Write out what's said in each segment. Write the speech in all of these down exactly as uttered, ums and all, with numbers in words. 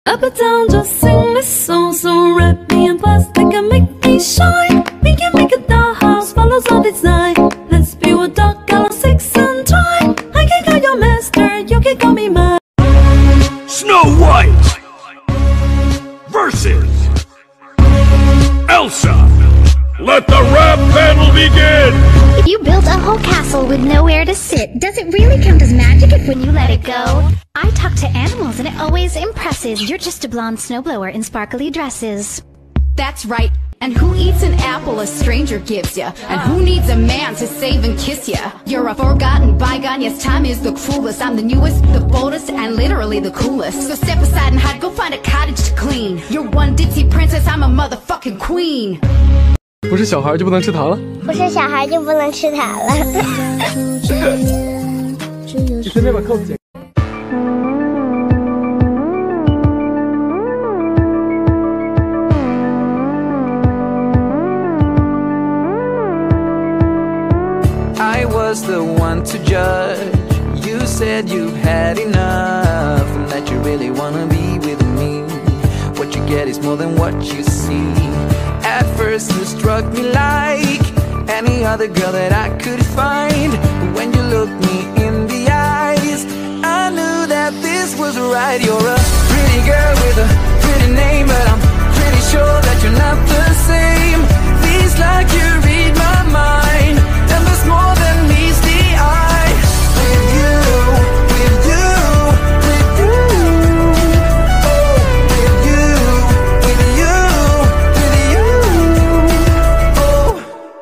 Up and down, just sing this song. So wrap me in plastic and make me shine. We can make a dollhouse, follows our design. Let's build a dog, galaxies and time. I can call your master, you can call me mine. Snow White versus Elsa. Let the rap battle begin! You built a whole castle with nowhere to sit. Does it really count as magic if when you let it go? I talk to animals and it always impresses. You're just a blonde snowblower in sparkly dresses. That's right. And who eats an apple a stranger gives ya? And who needs a man to save and kiss ya? You're a forgotten bygone, yes, time is the cruelest. I'm the newest, the boldest, and literally the coolest. So step aside and hide, go find a cottage to clean. You're one ditzy princess, I'm a motherfucking queen. 不是小孩就不能吃糖了？ 不是小孩就不能吃糖了。 你顺便把扣子解。 I was the one to judge. You said you've had enough and that you really wanna be with me. What you get is more than what you see. At first you struck me like any other girl that I could find. But when you looked me in the eyes, I knew that this was right. You're a pretty girl with a pretty name, but I'm pretty sure that you're not the same. Feels like you read my mind, and there's more than meets the eye. With you, with you, with you. Oh, with you, with you, with you. Oh,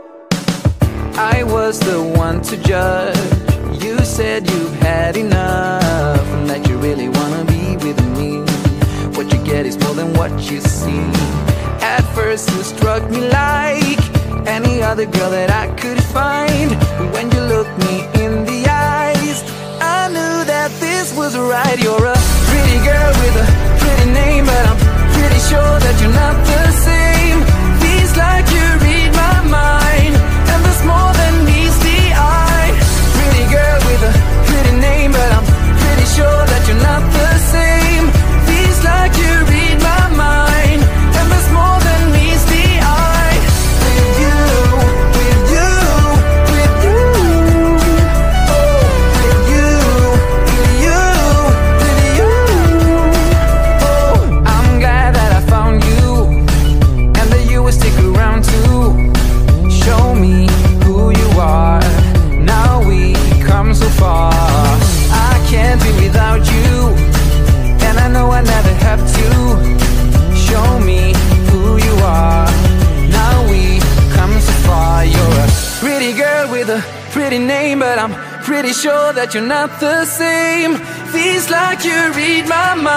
I was the one to judge. You said you've had enough and that you really wanna be with me. What you get is more than what you see. At first you struck me like any other girl that I could find. But when you looked me in the eyes, I knew that this was right. You're a pretty girl with a pretty name, but I'm pretty sure that you're not the same. Feels like you read my mind, and there's more than meets the eye. Pretty girl with a pretty name, but I'm pretty sure that you're not the same. Feels like you read my mind, and there's more than meets the eye. With you, with you, with you. Oh, with you, with you, with you. Oh, I'm glad that I found you, and that you will stick around too. Show me who you are. Now we come so far. I can't be without you, and I know I never have to. Show me who you are. Now we come so far. You're a pretty girl with a pretty name, but I'm pretty sure that you're not the same. Feels like you read my mind.